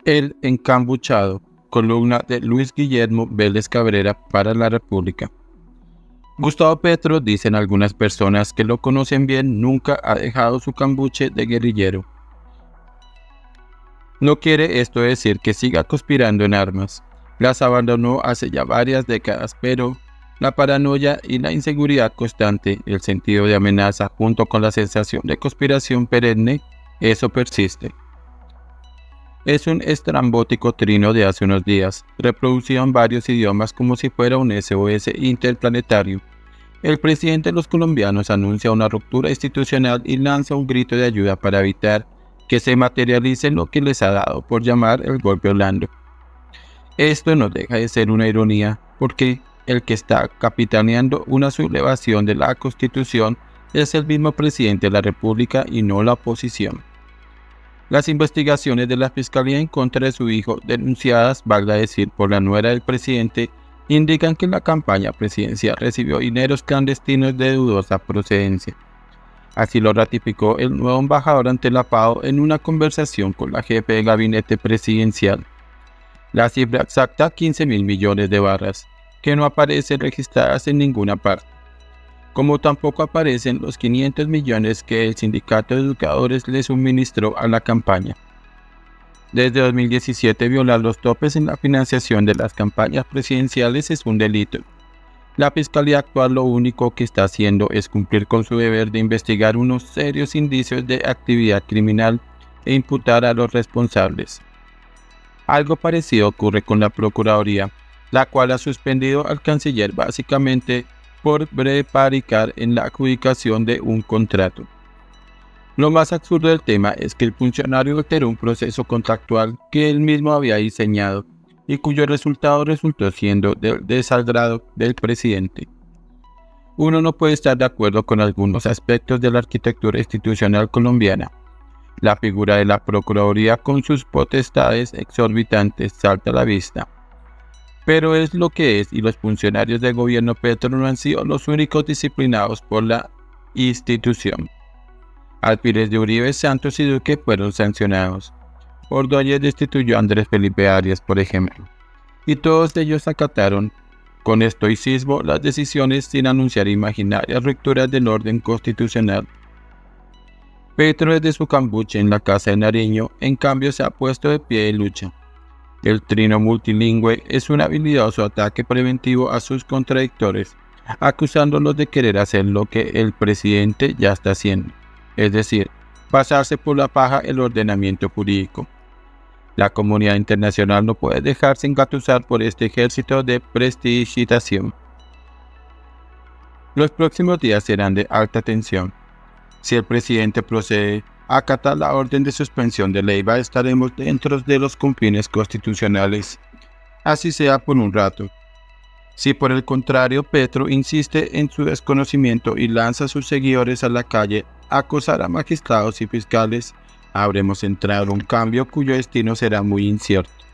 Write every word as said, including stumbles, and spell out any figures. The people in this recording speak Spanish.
El encambuchado, columna de Luis Guillermo Vélez Cabrera para La República. Gustavo Petro, dicen algunas personas que lo conocen bien, nunca ha dejado su cambuche de guerrillero. No quiere esto decir que siga conspirando en armas. Las abandonó hace ya varias décadas, pero la paranoia y la inseguridad constante, el sentido de amenaza junto con la sensación de conspiración perenne, eso persiste. Es un estrambótico trino de hace unos días, reproducido en varios idiomas como si fuera un S O S interplanetario. El presidente de los colombianos anuncia una ruptura institucional y lanza un grito de ayuda para evitar que se materialice lo que les ha dado por llamar el golpe Orlando. Esto no deja de ser una ironía, porque el que está capitaneando una sublevación de la Constitución es el mismo presidente de la República y no la oposición. Las investigaciones de la Fiscalía en contra de su hijo, denunciadas, valga decir, por la nuera del presidente, indican que la campaña presidencial recibió dineros clandestinos de dudosa procedencia. Así lo ratificó el nuevo embajador ante la FAO en una conversación con la jefe de gabinete presidencial. La cifra exacta, quince mil millones de barras, que no aparecen registradas en ninguna parte. Como tampoco aparecen los quinientos millones que el sindicato de educadores le suministró a la campaña. Desde dos mil diecisiete, violar los topes en la financiación de las campañas presidenciales es un delito. La Fiscalía actual lo único que está haciendo es cumplir con su deber de investigar unos serios indicios de actividad criminal e imputar a los responsables. Algo parecido ocurre con la Procuraduría, la cual ha suspendido al canciller básicamente por prevaricar en la adjudicación de un contrato. Lo más absurdo del tema es que el funcionario alteró un proceso contractual que él mismo había diseñado y cuyo resultado resultó siendo del desagrado del presidente. Uno no puede estar de acuerdo con algunos aspectos de la arquitectura institucional colombiana. La figura de la Procuraduría con sus potestades exorbitantes salta a la vista. Pero es lo que es, y los funcionarios del gobierno Petro no han sido los únicos disciplinados por la institución. Alfires de Uribe, Santos y Duque fueron sancionados. Ordóñez destituyó a Andrés Felipe Arias, por ejemplo. Y todos ellos acataron con estoicismo las decisiones sin anunciar imaginarias rupturas del orden constitucional. Petro, desde su cambuche en la Casa de Nariño, en cambio se ha puesto de pie de lucha. El trino multilingüe es un habilidoso ataque preventivo a sus contradictores, acusándolos de querer hacer lo que el presidente ya está haciendo, es decir, pasarse por la paja el ordenamiento jurídico. La comunidad internacional no puede dejarse engatusar por este ejército de prestigitación. Los próximos días serán de alta tensión. Si el presidente procede a acatar la orden de suspensión de Leiva, estaremos dentro de los confines constitucionales, así sea por un rato. Si por el contrario Petro insiste en su desconocimiento y lanza a sus seguidores a la calle a acosar a magistrados y fiscales, habremos entrado en un cambio cuyo destino será muy incierto.